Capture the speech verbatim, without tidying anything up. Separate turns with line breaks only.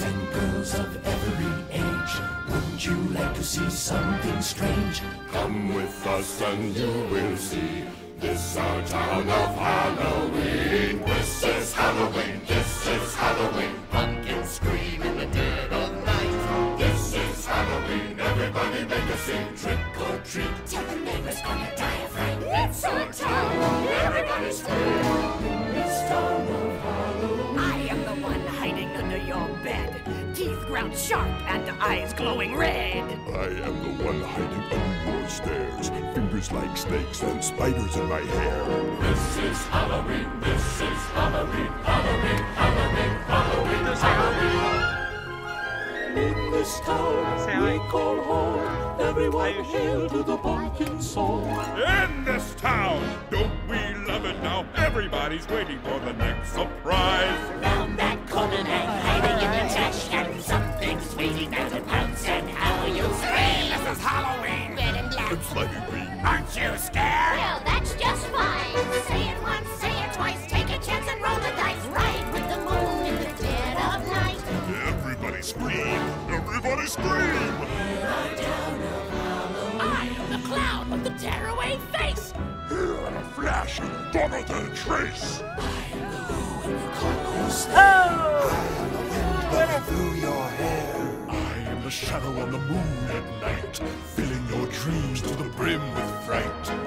and girls of every age. Wouldn't you like to see something strange?
Come with us and you will see. This our town of Halloween. This is Halloween. This is Halloween. Pumpkins scream in the dead of night. This is Halloween. Everybody make a scene. Trick or treat.
Tell the neighbors on your diaphragm. It's our town. Everybody scream.
This town of Halloween.
I am the one hiding under your bed. Teeth ground sharp and eyes glowing red.
I am the one hiding under your stairs. Fingers like snakes and spiders in my hair. This is Halloween. This is Halloween. Halloween. Halloween. Halloween. This Halloween.
In this town we call home. Everyone hail to the pumpkin song.
In this town, don't we love it now? Everybody's waiting for the next surprise.
Round that corner and hiding in your trash can. Something's waiting there to pounce, and how you scream.
This is Halloween.
Red and black.
I'm slimy green.
Aren't you scared?
Well, that's just fine. Say it once, say it twice. Take a chance and roll the dice. Ride with the moon in the dead of night.
Everybody scream. Everybody scream.
I am the clown with the tearaway face.
Here in a flash, gone without a trace.
Through your hair.
I am the shadow on the moon at night, filling your dreams to the brim with fright.